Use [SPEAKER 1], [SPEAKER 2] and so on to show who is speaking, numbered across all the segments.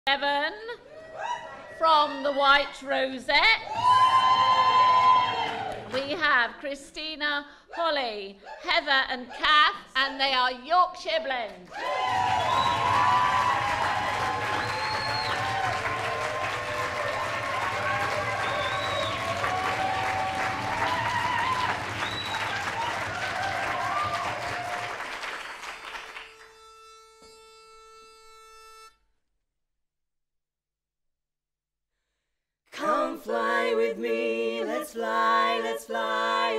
[SPEAKER 1] 7 from the White Rosette. We have Christina, Holly, Heather and Kath, and they are Yorkshire Blend.
[SPEAKER 2] Come fly with me, let's fly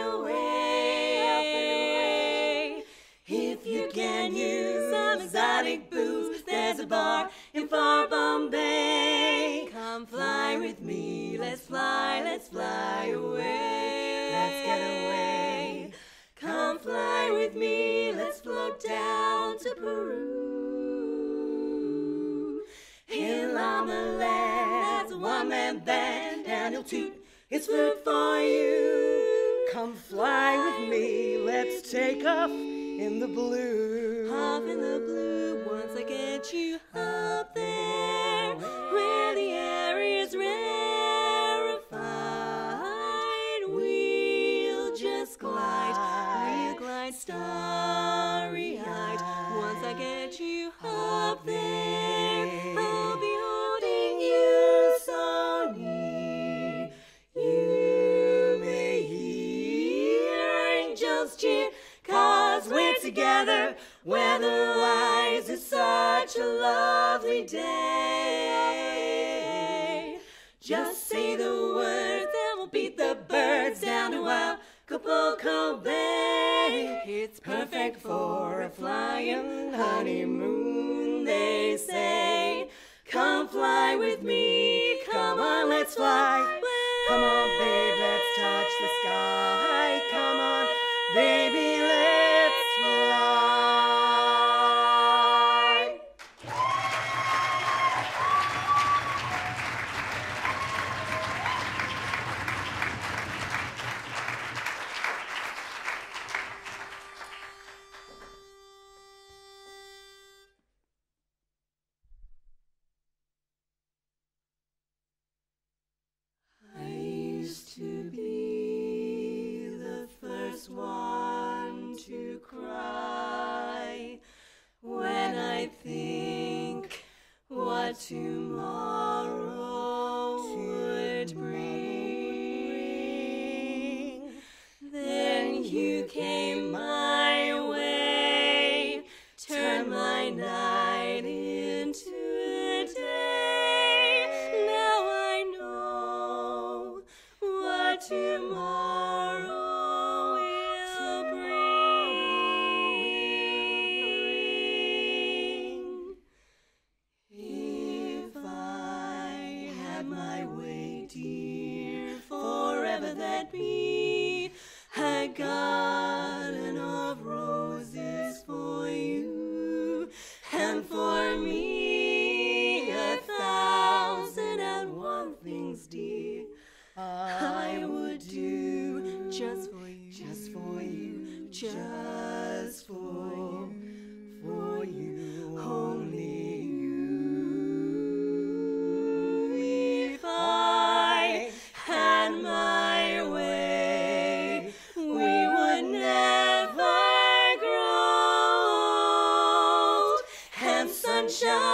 [SPEAKER 2] away. If you can use some exotic booze, there's a bar in far Bombay. Come fly with me, let's fly away. Let's get away. Come fly with me, let's float down to Peru. In Llama Land, there's a one-man band, and he'll toot his flute for you. Come fly with me, let's take off in the blue. Off in the blue, once I get you up there, where the air is rarefied, we'll just glide, we'll glide starry-eyed. Once I get you up there, I'll be holding you so near. You may hear angels cheer, 'cause we're together. Weather-wise, it's such a lovely day. Just say the words and we'll beat the birds down to Acapulco Bay. It's perfect for a flying honeymoon, they say. Come fly with me, come on, let's fly. Come on, babe, let's touch the sky. Come on, baby, let's fly. I used to be the first one to cry when I think what tomorrow would bring. Then you came my way, turned my night into a day. Now I know what tomorrow will bring. If I had my way, dear, forever that'd be a garden of roses for you, and for me 1,001 things, dear, I would do just for you, just for you, just for you, only you. If I had my way, we would never grow old, and sunshine